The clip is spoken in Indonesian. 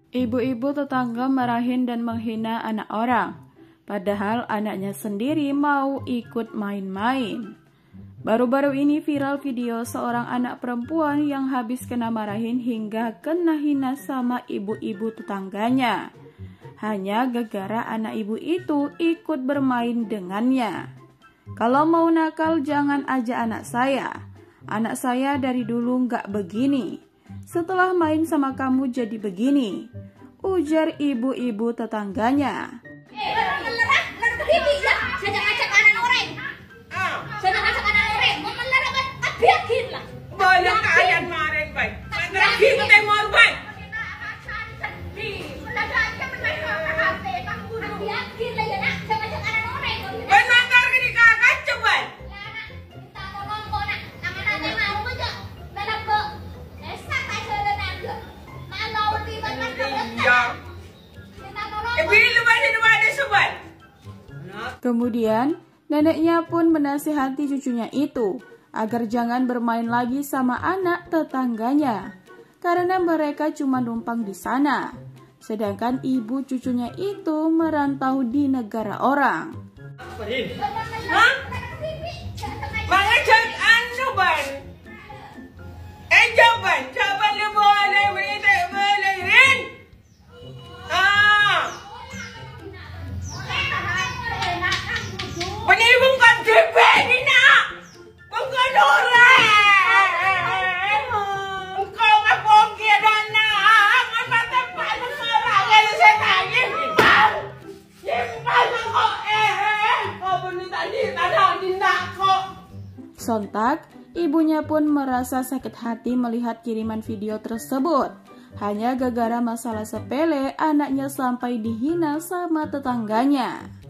Ibu-ibu tetangga marahin dan menghina anak orang, padahal anaknya sendiri mau ikut main-main. Baru-baru ini viral video seorang anak perempuan yang habis kena marahin hingga kena hina sama ibu-ibu tetangganya. Hanya gara-gara anak ibu itu ikut bermain dengannya. Kalau mau nakal jangan ajak anak saya. Anak saya dari dulu nggak begini. Setelah main sama kamu jadi begini, ujar ibu-ibu tetangganya. Kemudian, neneknya pun menasihati cucunya itu agar jangan bermain lagi sama anak tetangganya, karena mereka cuma numpang di sana, sedangkan ibu cucunya itu merantau di negara orang. Sontak, ibunya pun merasa sakit hati melihat kiriman video tersebut. Hanya gara-gara masalah sepele, anaknya sampai dihina sama tetangganya.